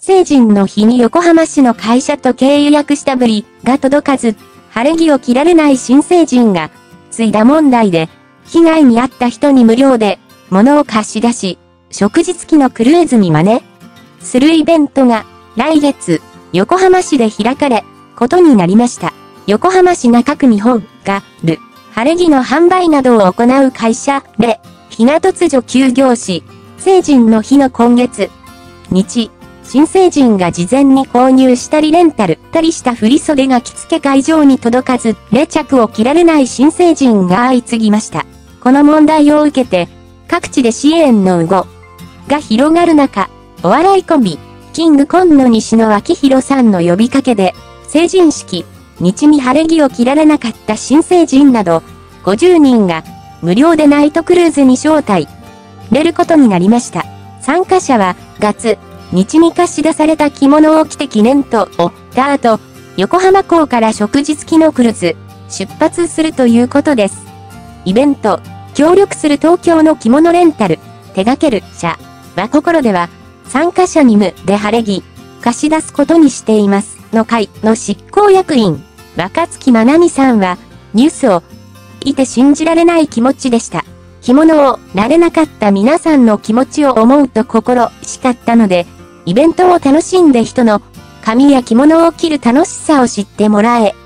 成人の日に横浜市の会社と契約したぶりが届かず、晴れ着を着られない新成人が、ついだ問題で、被害に遭った人に無料で、物を貸し出し、食事付きのクルーズに真似するイベントが、来月、横浜市で開かれ、ことになりました。横浜市中区日本が、晴れ着の販売などを行う会社で、日が突如休業し、成人の日の今月、新成人が事前に購入したりレンタルたりした振袖が着付け会場に届かず、冷着を着られない新成人が相次ぎました。この問題を受けて、各地で支援の動が広がる中、お笑いコンビ、キングコンの西野昭弘さんの呼びかけで、成人式、に晴れ着を着られなかった新成人など、50人が、無料でナイトクルーズに招待、れることになりました。参加者は、日に貸し出された着物を着て記念と、った後、横浜港から食事付きのクルーズ、出発するということです。イベント、協力する東京の着物レンタル、手掛ける社、和心では、参加者に無で晴れ着、貸し出すことにしています、の会の執行役員、若月まなみさんは、ニュースを、いて信じられない気持ちでした。着物をられなかった皆さんの気持ちを思うと心しかったので、イベントを楽しんで人の髪や着物を着る楽しさを知ってもらえ、